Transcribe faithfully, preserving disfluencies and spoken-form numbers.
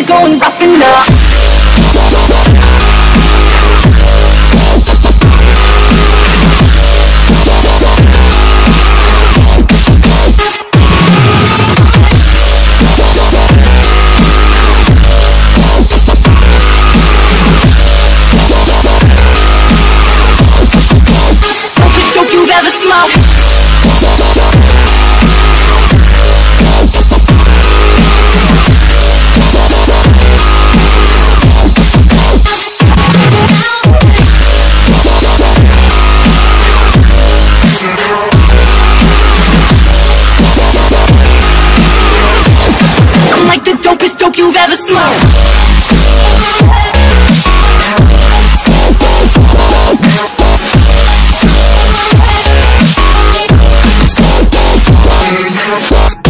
we're going rough enough. Dopest dope you've ever smoked. I'm like the dopest dope you've ever smoked.